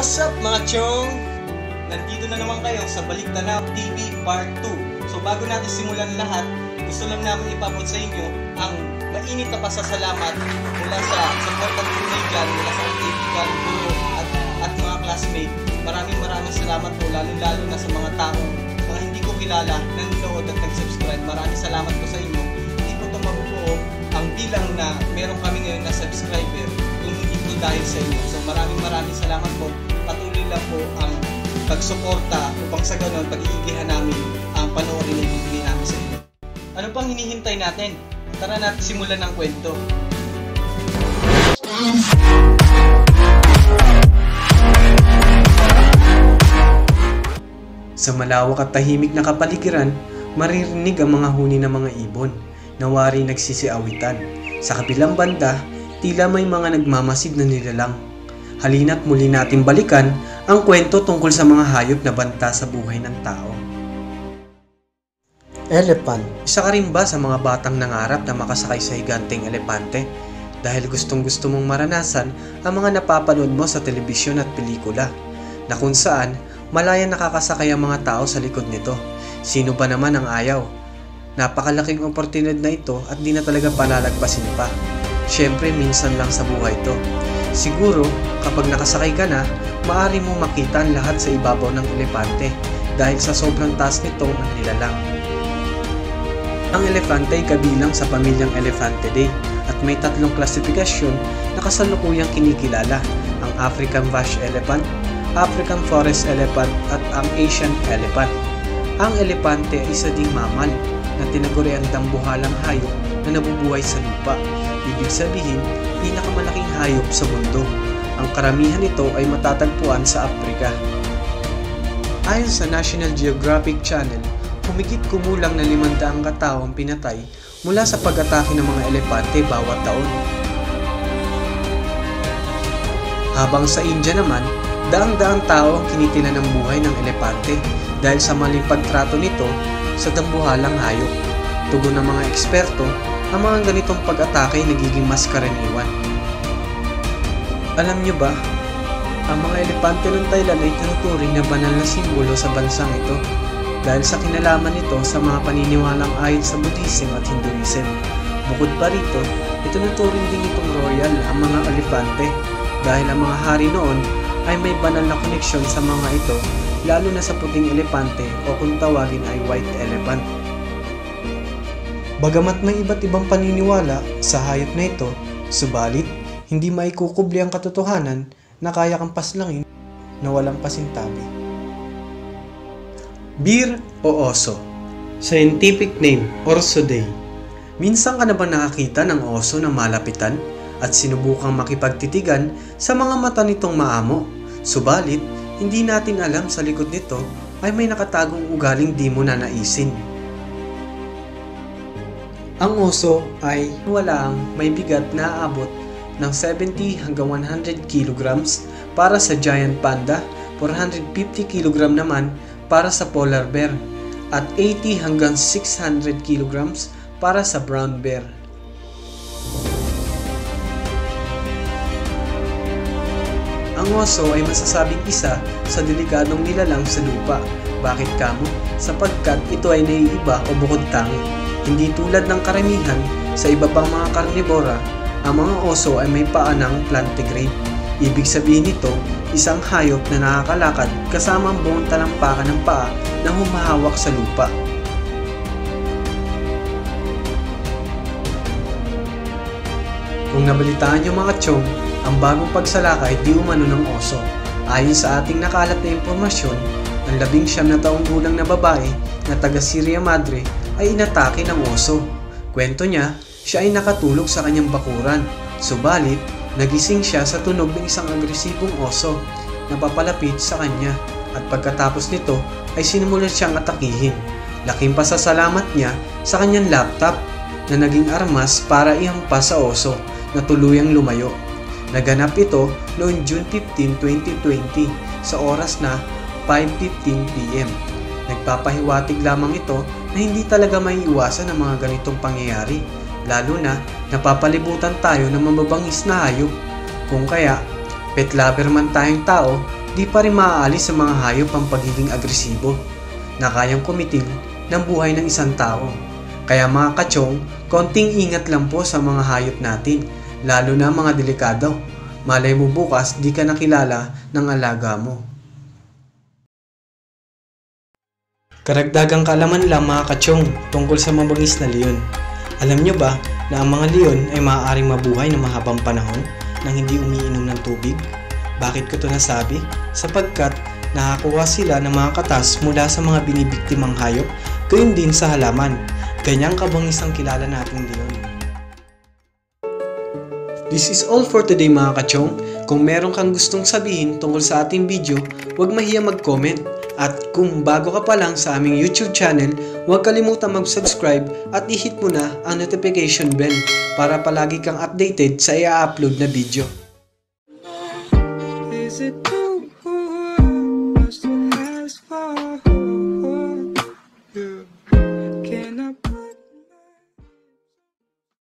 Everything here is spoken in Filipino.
What's up mga chong? Nandito na naman kayo sa Baliktanaw TV Part 2. So bago natin simulan lahat, gusto lang namin ipabot sa inyo ang mainit na pasasalamat mula sa supportan po dyan, mula sa kaibigan, guro at mga classmate. Maraming salamat po, lalo na sa mga taong mga hindi ko kilala, nanonood at nag-subscribe. Maraming salamat po sa inyo. Hindi ko ito mabubuo ang bilang na meron kami ngayon na subscriber kung hindi po dahil sa inyo. So maraming salamat po. Patuloy lang po ang pagsuporta upang sa ganon pag-iigihan namin ang panoorin na ibibigay namin sa inyo. Ano pang hinihintay natin? Tara natin simulan ng kwento. Sa malawak at tahimik na kapaligiran, maririnig ang mga huni ng mga ibon na wari nagsisiawitan. Sa kabilang banda, tila may mga nagmamasid na nilalang. Halina't muli natin balikan ang kwento tungkol sa mga hayop na banta sa buhay ng tao. Elephant. Isa ka rin ba sa mga batang nangarap na makasakay sa higanteng elepante? Dahil gustong-gusto mong maranasan ang mga napapanood mo sa telebisyon at pelikula, na kung saan malaya nakakasakay ang mga tao sa likod nito. Sino ba naman ang ayaw? Napakalaking oportunidad na ito at di na talaga palalagpasin pa. Siyempre, minsan lang sa buhay ito. Siguro, kapag nakasakay ka na, maaari mo makita ang lahat sa ibabaw ng elepante dahil sa sobrang taas nito ang nilalang. Ang elepante ay kabilang sa pamilyang Elephantidae at may tatlong klasifikasyon na kasalukuyang kinikilala: ang African Bush Elephant, African Forest Elephant at ang Asian Elephant. Ang elepante ay isa ding mammal na tinaguriang dambuhalang hayop na nabubuhay sa lupa. Ibig sabihin, pinakamalaking hayop sa mundo. Ang karamihan nito ay matatagpuan sa Afrika. Ayon sa National Geographic Channel, humigit kumulang na 500 katao ang pinatay mula sa pag-atake ng mga elepante bawat taon. Habang sa India naman, daang-daang tao ang kinitilan ng buhay ng elepante dahil sa maling pagtrato nito sa dambuhalang hayop. Tugon ng mga eksperto, ang mga ganitong pag-atake ay nagiging mas karaniwan. Alam nyo ba, ang mga elepante ng Thailand ay tinuturing na banal na simbolo sa bansang ito dahil sa kinalaman nito sa mga paniniwalang ayon sa Buddhism at Hinduism. Bukod pa rito, itinuturing din itong royal ang mga elepante dahil ang mga hari noon ay may banal na koneksyon sa mga ito, lalo na sa puting elepante o kung tawagin ay white elephant. Bagamat may iba't ibang paniniwala sa hayop na ito, subalit hindi maikukubli ang katotohanan na kaya kang paslangin na walang pasintabi. Bear o oso. Scientific name, Orsoidae. Minsan ka na ba nakakita ng oso na malapitan at sinubukang makipagtitigan sa mga mata nitong maamo? Subalit, hindi natin alam sa likod nito ay may nakatagong ugaling di mo nanaisin. Ang oso ay walang may bigat na aabot ng 70 hanggang 100 kilograms para sa giant panda, 450 kilogram naman para sa polar bear, at 80 hanggang 600 kilograms para sa brown bear. Ang oso ay masasabing isa sa delikadong nilalang sa lupa. Bakit kamo? Sapagkat ito ay naiiba o bukod tangi. Hindi tulad ng karamihan sa iba pang mga karnibora, ang mga oso ay may paa ng plantigrade. Ibig sabihin nito, isang hayop na nakakalakad kasama ang buong talampakan ng paa na humahawak sa lupa. Kung nabalitaan niyo mga chong, ang bagong pagsalakay di umano ng oso. Ayon sa ating nakalat na impormasyon, ang 19 na taong gulang na babae na taga Sierra Madre ay inatake ng oso. Kwento niya, siya ay nakatulog sa kanyang bakuran. Subalit, nagising siya sa tunog ng isang agresibong oso na papalapit sa kanya, at pagkatapos nito ay sinimulan siyang atakihin. Laking pasasalamat niya sa kanyang laptop na naging armas para ihampas sa oso na tuluyang lumayo. Naganap ito noong June 15, 2020 sa oras na 5:15 PM. Nagpapahiwatig lamang ito na hindi talaga maiiwasan ang mga ganitong pangyayari, lalo na napapalibutan tayo ng mababangis na hayop. Kung kaya, pet lover man tayong tao, di pa rin maaalis sa mga hayop ang pagiging agresibo na kayang kumitil ng buhay ng isang tao. Kaya mga kachong, konting ingat lang po sa mga hayop natin, lalo na mga delikado. Malay mo bukas di ka nakilala ng alaga mo. Karagdagang kaalaman lang mga kachong tungkol sa mabangis na leon. Alam nyo ba na ang mga leon ay maaaring mabuhay ng mahabang panahon nang hindi umiinom ng tubig? Bakit ko ito nasabi? Sapagkat nakakuha sila ng mga katas mula sa mga binibiktimang hayop, gayon din sa halaman. Ganyang kabangis ang kilala nating leon. This is all for today mga kachong. Kung meron kang gustong sabihin tungkol sa ating video, huwag mahiya mag-comment. At kung bago ka pa lang sa aming YouTube channel, huwag kalimutan mag-subscribe at i-hit mo na ang notification bell para palagi kang updated sa i-upload na video. Is it too much to ask for? Can I